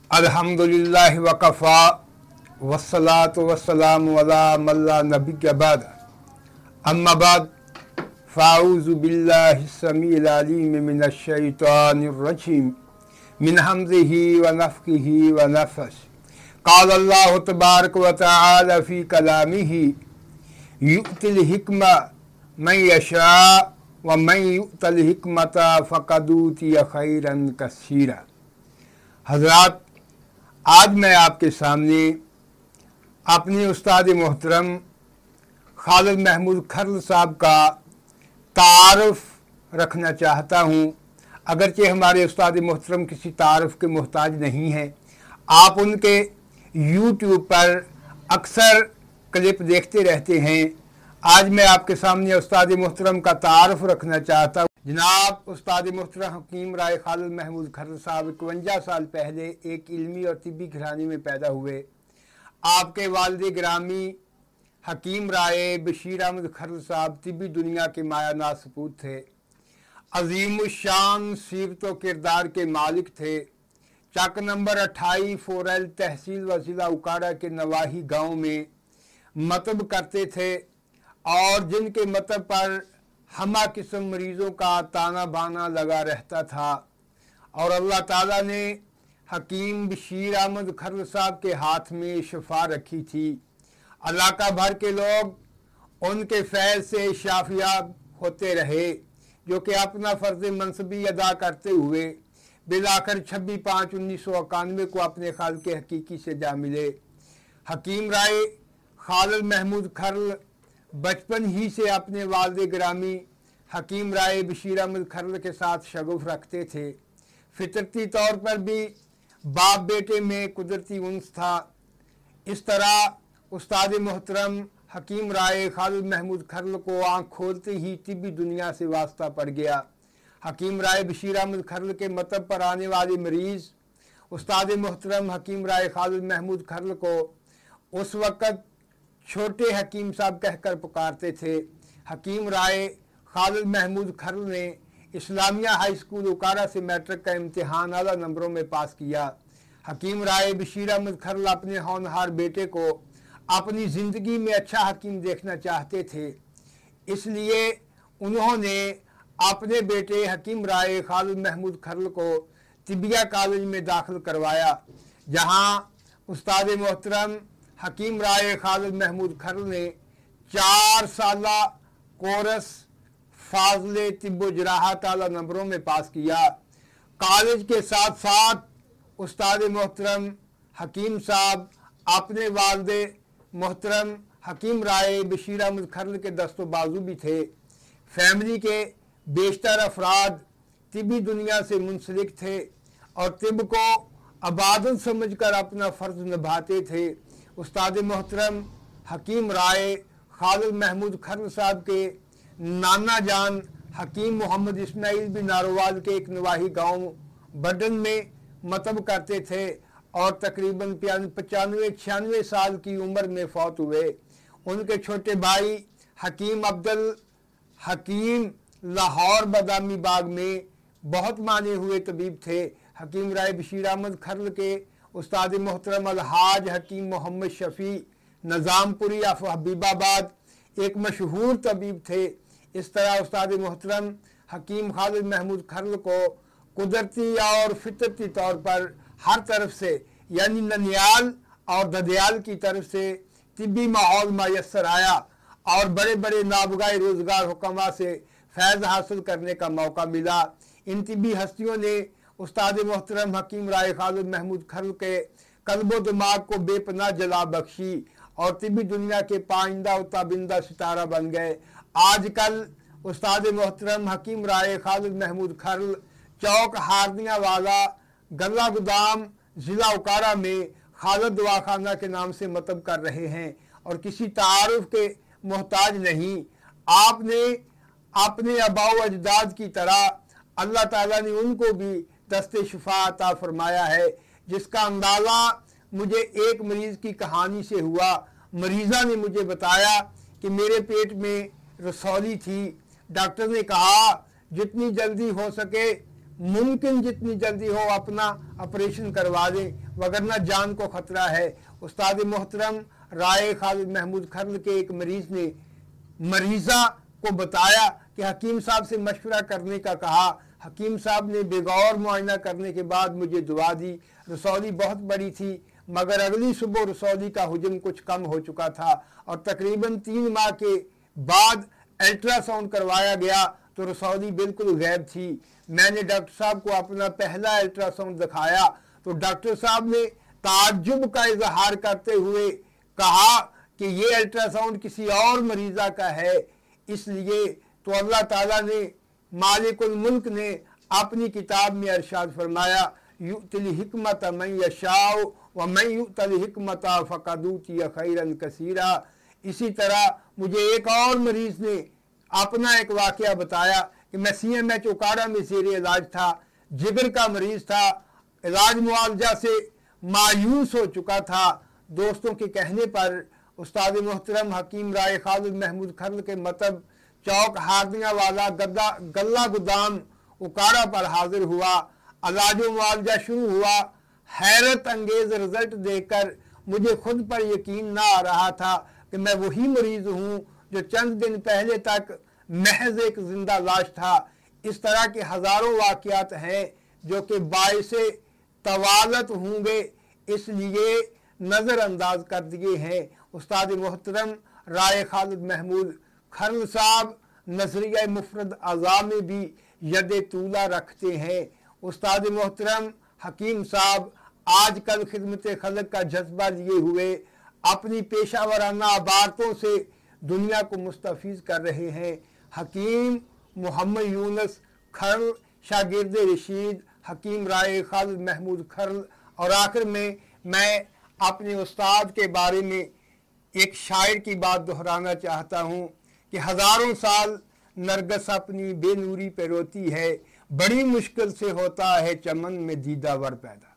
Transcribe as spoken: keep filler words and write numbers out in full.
अल्हम्दुलिल्लाहि वकफ़ा वस्सलातु वस्सलामु अला मल्ला नबिय्य बाद अम्मा बाद फ़ाऊज़ु बिल्लाहि स्समीइल अलीम मिनश शैतानिर रजीम मिन हम्ज़िही व नफ़्ख़िही व नफ़्सिही क़ाल अल्लाहु तबारक व तआला फ़ी कलामिही यु'तिल हिक्मा मन यशा व मन यु'तल हिक्मता फ़क़द ऊतिय ख़ैरन कसीरा। हज़रात, आज मैं आपके सामने अपने उस्ताद मोहतरम खालिद महमूद खर्ल साहब का तारुफ रखना चाहता हूँ। अगरचे हमारे उस्ताद मोहतरम किसी तारुफ के मोहताज नहीं हैं। आप उनके यूट्यूब पर अक्सर क्लिप देखते रहते हैं। आज मैं आपके सामने उस्ताद मोहतरम का तारुफ रखना चाहता हूँ। जनाब उस्ताद मोहतरम हकीम राय खालिद महमूद खर्ल साहब इक्यावन साल पहले एक इल्मी और तिब्बी घराने में पैदा हुए। आपके वालिद ग्रामी हकीम राय बशीर अहमद खर्ल साहब तिब्बी दुनिया के मायानाज सपूत थे। अजीमुशान सीरत व किरदार के मालिक थे। चक नंबर अट्ठाईस फोरल तहसील व ज़िला उकाड़ा के नवाही गांव में मतब करते थे और जिनके मतब पर हमा किस्म मरीज़ों का ताना बाना लगा रहता था। और अल्लाह ताला ने हकीम बशीर अहमद खर्ल साहब के हाथ में शफा रखी थी। इलाका भर के लोग उनके फैज़ से शाफियाब होते रहे, जो कि अपना फ़र्ज़ मनसबी अदा करते हुए बिलाखिर छब्बीस पाँच उन्नीस सौ इक्यानवे को अपने खालिक़ हकीकी से जा मिले। हकीम राय खालिद महमूद खर्ल बचपन ही से अपने वालिद ग्रामी हकीम राय बशीर अहमद खर्ल के साथ शगुफ रखते थे। फितरती तौर पर भी बाप बेटे में कुदरती उन्स था। इस तरह उस्ताद मोहतरम हकीम राय खालिद महमूद खर्ल को आँख खोलते ही तिब्बी दुनिया से वास्ता पड़ गया। हकीम राय बशीर अहमद खर्ल के मतब पर आने वाले मरीज़ उस्ताद मोहतरम हकीम राय खालिद महमूद खर्ल को उस वक़्त छोटे हकीम साहब कहकर पुकारते थे। हकीम राय खालिद महमूद खर्ल ने इस्लामिया हाई स्कूल उकाड़ा से मैट्रिक का इम्तिहान आला नंबरों में पास किया। हकीम राय बशीर अहमद खर्ल अपने होनहार बेटे को अपनी ज़िंदगी में अच्छा हकीम देखना चाहते थे, इसलिए उन्होंने अपने बेटे हकीम राय खालिद महमूद खर्ल को तिबिया कॉलेज में दाखिल करवाया, जहाँ उस्ताद मोहतरम हकीम राय खालिद महमूद खर्ल ने चार साला कोर्स फाज़ले तिब्बो जराहत आला नंबरों में पास किया। कॉलेज के साथ साथ उस्ताद मोहतरम हकीम साहब अपने वालिद मोहतरम हकीम राय बशीर अहमद खर्ल के दस्तो बाजू भी थे। फैमिली के बेशतर अफराद तिब्बी दुनिया से मुंसलिक थे और तिब को अबादत समझकर अपना फ़र्ज़ निभाते थे। उस्ताद मोहतरम हकीम राय खालिद महमूद खर्ल साहब के नाना जान हकीम मोहम्मद इस्माइल बिन नारोवाल के एक नवाही गांव बडन में मतब करते थे और तकरीबन पचानवे छियानवे साल की उम्र में फौत हुए। उनके छोटे भाई हकीम अब्दुल हकीम लाहौर बदामी बाग में बहुत माने हुए तबीब थे। हकीम राय बशीर अहमद खर्ल के उस्ताद मोहतरम अलहाज हकीम मोहम्मद शफ़ी नज़ामपुरी ऑफ हबीबाबाद एक मशहूर तबीब थे। इस तरह उस्ताद मोहतरम हकीम खालिद महमूद खर्ल को कुदरती और फितरती तौर पर हर तरफ से यानी ननियाल और ददयाल की तरफ से तिब्बी माहौल मैसर आया और बड़े बड़े नाबगाए रोज़गार हुक्मा से फैज़ हासिल करने का मौका मिला। इन तिब्बी हस्तियों ने उस्ताद मोहतरम हकीम राय खालिद महमूद खर्ल के कल्बो दिमाग को बेपनाह जला बख्शी और तिब्बी दुनिया के पाइंदा व ताबिंदा सितारा बन गए। आजकल उस्ताद मोहतरम हकीम राय खालिद महमूद खर्ल चौक हारनिया वाला गल्ला गोदाम ज़िला उकाड़ा में खालिद दवाखाना के नाम से मतब कर रहे हैं और किसी तारुफ के मोहताज नहीं। आपने अपने अबाव अजदाद की तरह अल्लाह ताला ने उनको भी दस्ते शिफा अता फरमाया है, जिसका अंदाज़ा मुझे एक मरीज़ की कहानी से हुआ। मरीज़ा ने मुझे बताया कि मेरे पेट में रसौली थी। डॉक्टर ने कहा जितनी जल्दी हो सके मुमकिन जितनी जल्दी हो अपना ऑपरेशन करवा दें, वगरना जान को ख़तरा है। उस्ताद मोहतरम राय खालिद महमूद खर्ल के एक मरीज़ ने मरीज़ा को बताया कि हकीम साहब से मशवरा करने का कहा। हकीम साहब ने बेगौर मुआयना करने के बाद मुझे दुआ दी। रसौली बहुत बड़ी थी, मगर अगली सुबह रसौली का हुजम कुछ कम हो चुका था और तकरीबन तीन माह के बाद अल्ट्रासाउंड करवाया गया तो रसौली बिल्कुल गैब थी। मैंने डॉक्टर साहब को अपना पहला अल्ट्रासाउंड दिखाया तो डॉक्टर साहब ने ताज्जुब का इजहार करते हुए कहा कि ये अल्ट्रासाउंड किसी और मरीज़ा का है। इसलिए तो अल्लाह ताला ने, मालिकुल मुल्क ने अपनी किताब में अरशाद फरमाया, युतिल हिकमत मन यशाओ व मन युतिल हिकमत फ़क़द ऊतिय खैरन कसीरा। इसी तरह मुझे एक और मरीज़ ने अपना एक वाक़या बताया कि मैं सी एम एच उकाड़ा में ज़ेरे इलाज था, जिगर का मरीज़ था, इलाज मुआवजा से मायूस हो चुका था। दोस्तों के कहने पर उस्ताद मोहतरम हकीम राय खालिद महमूद खर्ल के मतब चौक हारदिया वाला गद्दा गल्ला गोदाम उकाड़ा पर हाजिर हुआ। इलाज मुआवजा शुरू हुआ। हैरत अंगेज रिजल्ट देखकर मुझे खुद पर यकीन ना आ रहा था कि मैं वही मरीज़ हूँ जो चंद दिन पहले तक महज एक जिंदा लाश था। इस तरह के हज़ारों वाक़यात हैं जो कि बाइसे तवालत होंगे, इसलिए नज़रअंदाज कर दिए हैं। उस्ताद मोहतरम राय खालिद महमूद खर्ल साहब नजरिया मुफरद अज़ा में भी यद तूला रखते हैं। उस्ताद मोहतरम हकीम साहब आजकल खिदमत खल्क का जज्बा लिए हुए अपनी पेशावराना अबारतों से दुनिया को मुस्तफ़ीज़ कर रहे हैं। हकीम मोहम्मद यूनुस खर्ल शागिर्द रशीद हकीम राय खालिद महमूद खर्ल। और आखिर में मैं अपने उस्ताद के बारे में एक शायर की बात दोहराना चाहता हूँ कि हज़ारों साल नरगस अपनी बेनूरी पे रोती है, बड़ी मुश्किल से होता है चमन में दीदावर पैदा।